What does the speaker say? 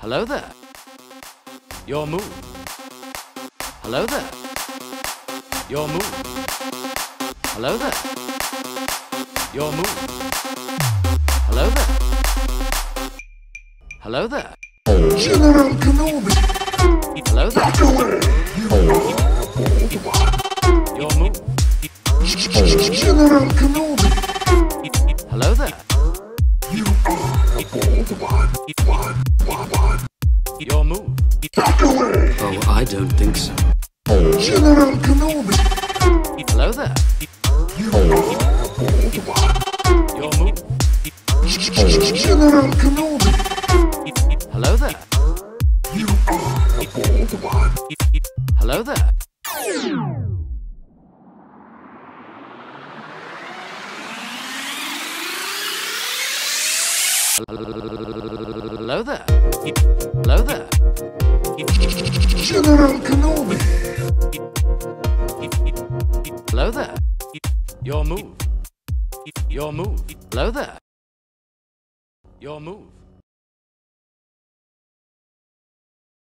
Hello there. Your move. Hello there. Your move. Hello there. Your move. Hello there. Hello there. General Kenobi! Hello there. Back away! Your move. General Kenobi! Hello there. You are a bold one. Your move. Back away! Oh, I don't think so. General Kenobi! Hello there. You are a bold one. Your move. General Kenobi! Hello there. You are a bold one. Hello there. Hello there. Hello there. General Kenobi! Hello there. Your move. Your move. Hello there. Your move.